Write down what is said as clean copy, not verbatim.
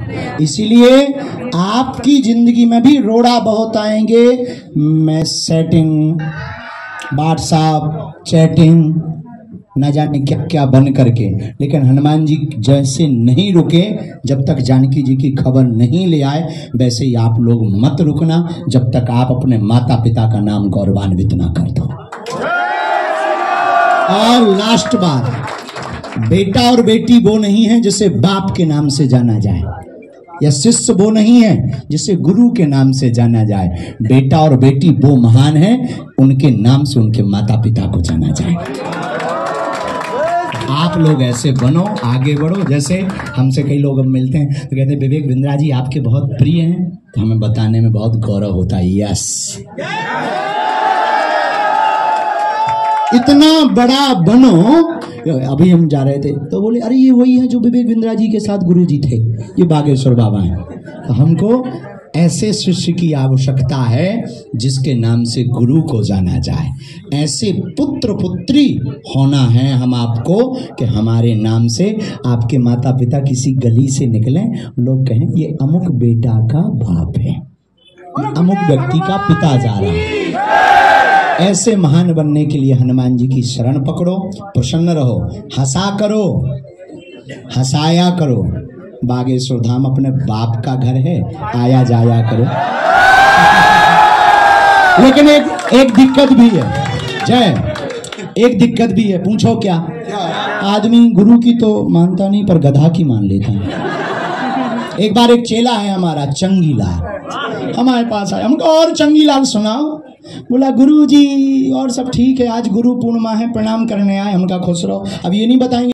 इसीलिए आपकी जिंदगी में भी रोड़ा बहुत आएंगे। मैसेजिंग, व्हाट्सएप, चैटिंग, न जाने क्या क्या बन करके, लेकिन हनुमान जी जैसे नहीं रुके जब तक जानकी जी की खबर नहीं ले आए, वैसे ही आप लोग मत रुकना जब तक आप अपने माता पिता का नाम गौरवान्वित ना कर दो। और लास्ट बात, बेटा और बेटी वो नहीं है जिसे बाप के नाम से जाना जाए, या शिष्य वो नहीं है जिसे गुरु के नाम से जाना जाए। बेटा और बेटी वो महान है, उनके नाम से उनके माता पिता को जाना जाए। आप लोग ऐसे बनो, आगे बढ़ो। जैसे हमसे कई लोग अब मिलते हैं तो कहते हैं विवेक बिंद्रा जी आपके बहुत प्रिय हैं, तो हमें बताने में बहुत गौरव होता है। यस, इतना बड़ा बनो। अभी हम जा रहे थे तो बोले अरे ये वही है जो विवेक बिंद्रा जी के साथ गुरु जी थे, ये बागेश्वर बाबा हैं। तो हमको ऐसे शिष्य की आवश्यकता है जिसके नाम से गुरु को जाना जाए। ऐसे पुत्र पुत्री होना है हम आपको कि हमारे नाम से आपके माता पिता किसी गली से निकलें, लोग कहें ये अमुक बेटा का बाप है, अमुक व्यक्ति का पिता जा रहा है। ऐसे महान बनने के लिए हनुमान जी की शरण पकड़ो, प्रसन्न रहो, हंसा करो, हंसाया करो। बागेश्वर धाम अपने बाप का घर है, आया जाया करो। लेकिन एक दिक्कत भी है जय, एक दिक्कत भी है। पूछो क्या? आदमी गुरु की तो मानता नहीं पर गधा की मान लेता है। एक बार एक चेला है हमारा चंगीलाल, हमारे पास आया, हमको और चंगीलाल सुनाओ। बोला गुरु जी और सब ठीक है, आज गुरु पूर्णिमा है, प्रणाम करने आए। हमका खुश रहो। अब ये नहीं बताएंगे